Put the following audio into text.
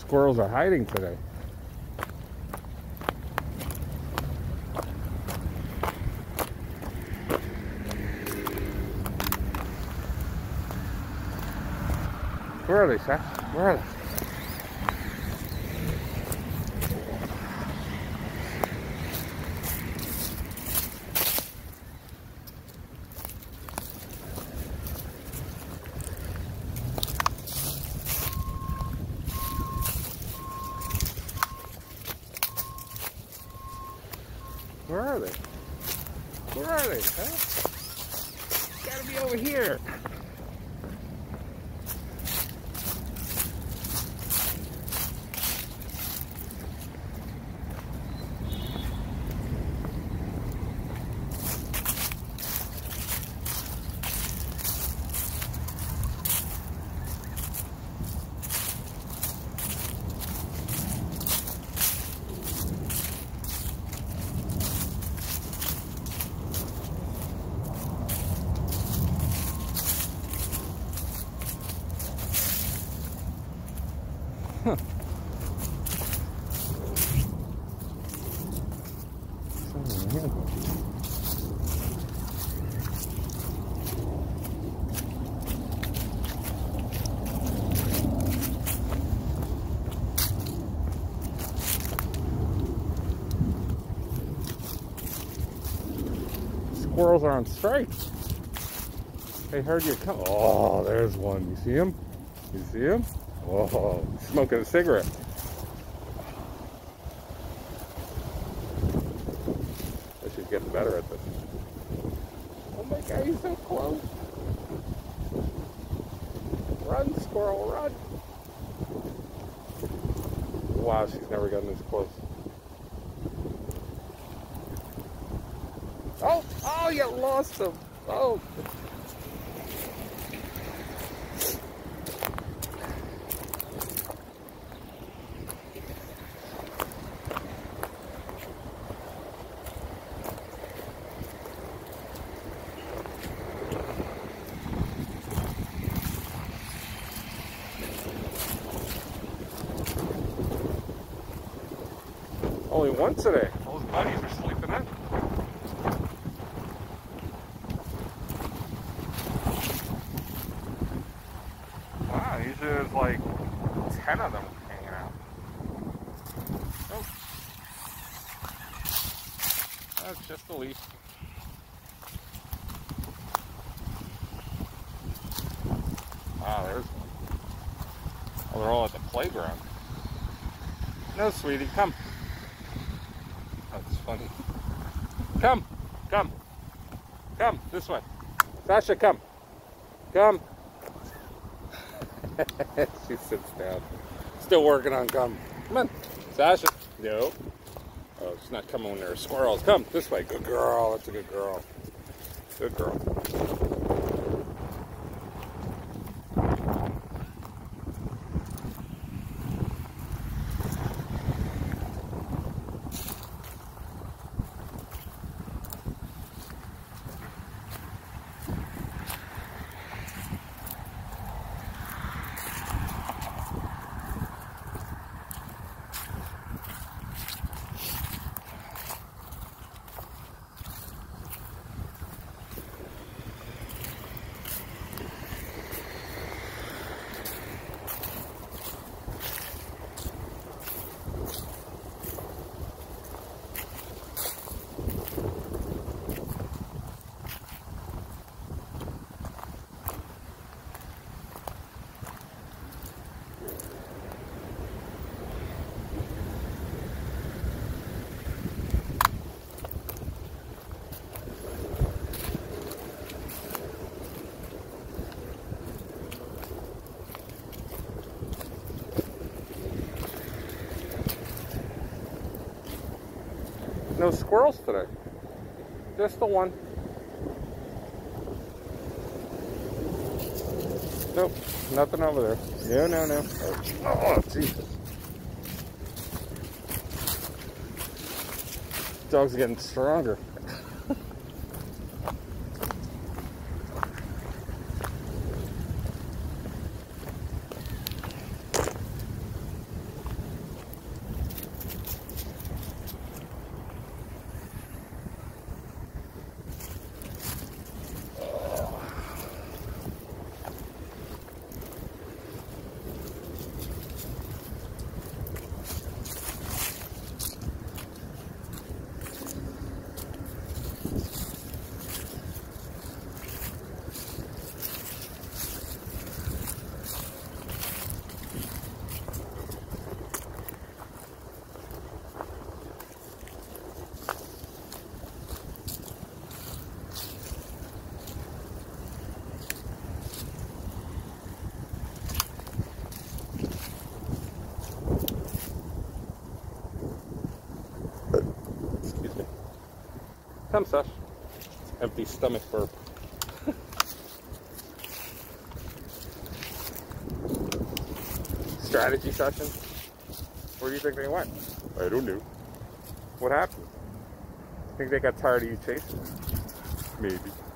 squirrels are hiding today. Where are they, Sasha? Where are they? Where are they? Where are they, huh? Gotta be over here. Huh. Squirrels are on strike. They heard you come. Oh, there's one. You see him? You see him? Oh, smoking a cigarette. I should get better at this. Oh my God, he's so close. Run, squirrel, run. Wow, she's never gotten this close. Oh, oh, you lost him. Oh. Only one today. All his buddies are sleeping in. Wow, usually there's like 10 of them hanging out. Oh. That's just a leaf. Wow, there's one. Oh, they're all at the playground. No, sweetie, come. That's funny. Come, come, come, this way. Sasha, come. Come. She sits down. Still working on come. Come on, Sasha. No. Oh, she's not coming when there are squirrels. Come, this way. Good girl. That's a good girl. Good girl. No squirrels today. Just the one. Nope, nothing over there. No, no, no. Oh, Jesus. Dog's getting stronger. Come, Sash. Empty stomach burp. Strategy session? Where do you think they went? I don't know. What happened? Think they got tired of you chasing them? Maybe.